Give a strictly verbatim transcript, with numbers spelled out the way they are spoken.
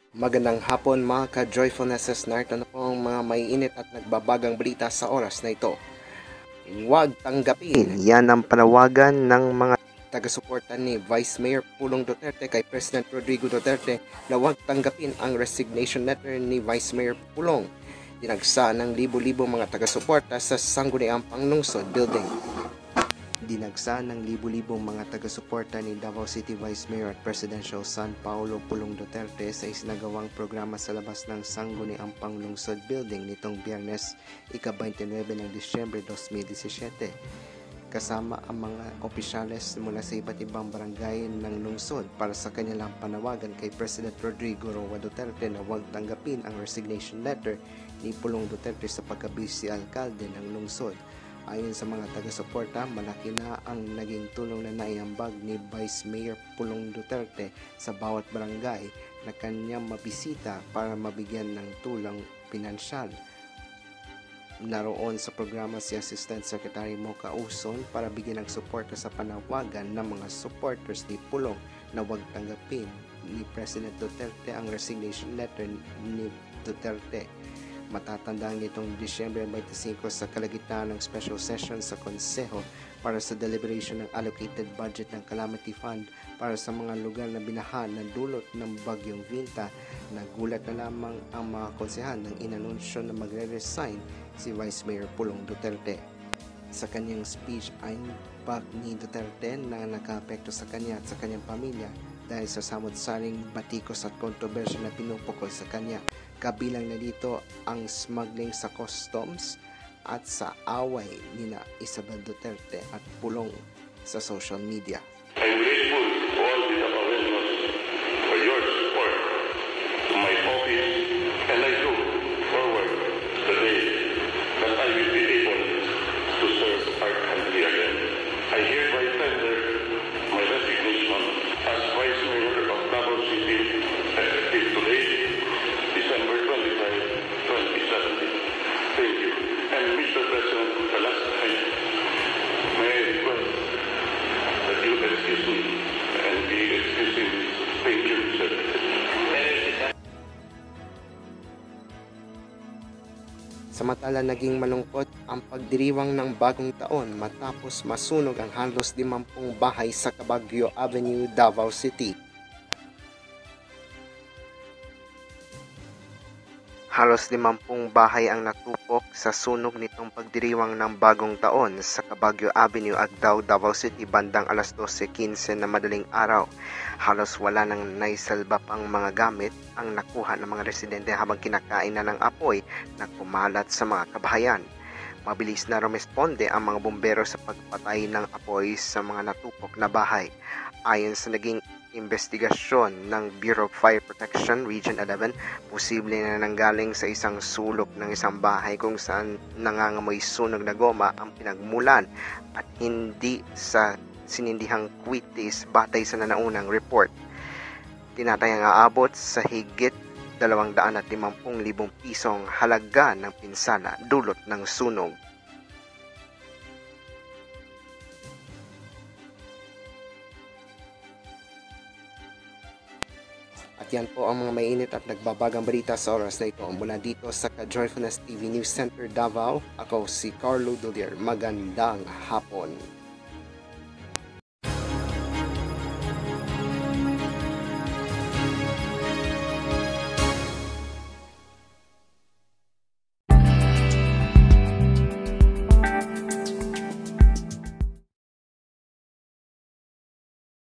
Magandang hapon mga ka-Joyfulnesses, narito na po ang mga maiinit at nagbabagang balita sa oras na ito. Huwag tanggapin, yan ang panawagan ng mga taga-suporta ni Vice Mayor Pulong Duterte kay President Rodrigo Duterte na huwag tanggapin ang resignation letter ni Vice Mayor Pulong. Dinagsa ng libo-libo mga taga-suporta sa Sangguniang Panglungsod Building. Dinagsa ng libu-libong mga taga-suporta ni Davao City Vice Mayor at Presidential son Paulo Pulong Duterte sa isinagawang programa sa labas ng Sangguniang Panglungsod Building nitong Biyernes, ika-twenty-nine ng Disyembre twenty seventeen. Kasama ang mga opisyales mula sa iba't ibang barangay ng lungsod para sa kanilang panawagan kay President Rodrigo Roa Duterte na huwag tanggapin ang resignation letter ni Pulong Duterte sa pagka-vice alkalde ng lungsod. Ayon sa mga taga-suporta, malaki na ang naging tulong na naiambag ni Vice Mayor Pulong Duterte sa bawat barangay na kanyang mabisita para mabigyan ng tulong pinansyal. Naroon sa programa si Assistant Secretary Mocha Uson para bigyan ng suporta sa panawagan ng mga supporters ni Pulong na huwag tanggapin ni President Duterte ang resignation letter ni Duterte. Matatandaan nitong Disyembre twenty-five sa kalagitnaan ng special session sa Konseho para sa deliberation ng allocated budget ng Calamity Fund para sa mga lugar na binaha na dulot ng Bagyong Vinta. Nagulat na lamang ang mga konsehal nang inanunsyo na magre-resign si Vice Mayor Pulong Duterte. Sa kanyang speech ay impact ni Duterte na nakaapekto sa kanya at sa kanyang pamilya dahil sa samot-saring batikos at kontrobersya na pinupukol sa kanya. Kabilang na dito ang smuggling sa customs at sa away ni na Isabel Duterte at Pulong sa social media. I'm grateful to all the Tapaweños for your support to my office, and I look forward to the day that I will be able to serve our country again. I hereby tender my resignation as Vice Mayor of Davao City effective today, December twenty-fifth, twenty seventeen. Thank you. And Mister President, the last time, may I request that you excuse me and be excusing me. Thank you, Mister President. Samantala, naging malungkot ang pagdiriwang ng bagong taon matapos masunog ang halos limampung bahay sa Cabagyo Avenue, Davao City. Halos limampung bahay ang natupok sa sunog nitong pagdiriwang ng bagong taon sa Cabagyo Avenue, Agdao, Davao City bandang alas dose quince na madaling araw. Halos wala nang naisalba pang mga gamit ang nakuha ng mga residente habang kinakain na ng apoy na kumalat sa mga kabahayan. Mabilis na rumesponde ang mga bumbero sa pagpatay ng apoy sa mga natupok na bahay. Ayon sa naging investigasyon ng Bureau of Fire Protection Region eleven, posible na nanggaling sa isang sulok ng isang bahay kung saan nangangamoy sunog na goma ang pinagmulan at hindi sa sinindihang kwitis batay sa nanaunang report. Tinatayang aabot sa higit dalawang daan at limampung libong pisong halaga ng pinsala dulot ng sunog. At yan po ang mga mainit at nagbabagang balita sa oras na ito. Mula dito sa Ka-Joyfulness T V News Center Davao, ako si Carlo Dolier. Magandang hapon.